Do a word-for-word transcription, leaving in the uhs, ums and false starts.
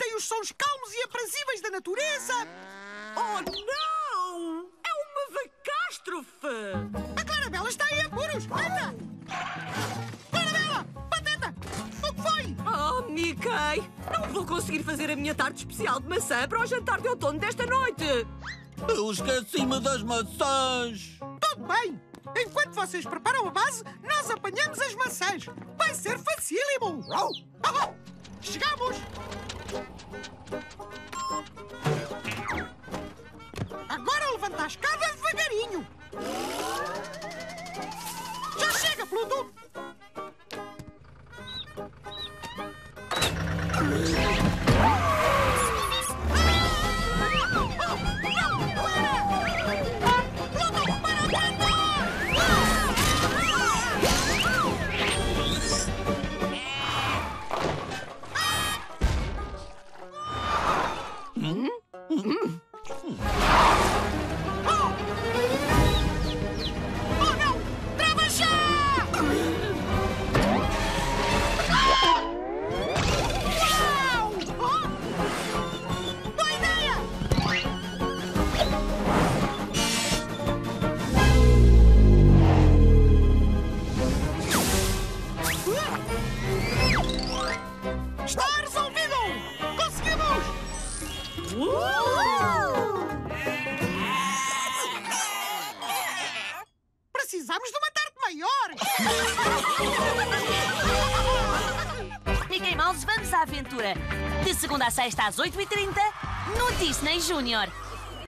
Escutem os sons calmos e aprazíveis da natureza. Oh, não! É uma catástrofe! A Clarabela está em apuros. Anda! Clarabela! Pateta! O que foi? Oh, Mickey! Não vou conseguir fazer a minha tarte especial de maçã para o jantar de outono desta noite! Eu esqueci-me das maçãs. Tudo bem. Enquanto vocês preparam a base, nós apanhamos as maçãs. Vai ser facílimo. Chegamos! Agora levanta a escada devagarinho. Já chega, Pluto! Está resolvido! Conseguimos! Uh! Precisamos de uma tarte maior! Mickey Mouse, vamos à aventura! De segunda a sexta às oito e trinta no Disney Júnior.